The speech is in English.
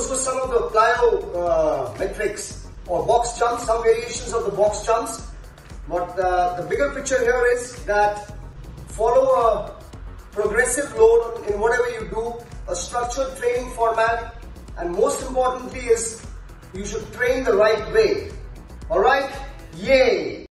those were some of the plyo metrics or box jumps, some variations of the box jumps. But the bigger picture here is that follow a progressive load in whatever you do, a structured training format, and most importantly is you should train the right way. Alright? Yay!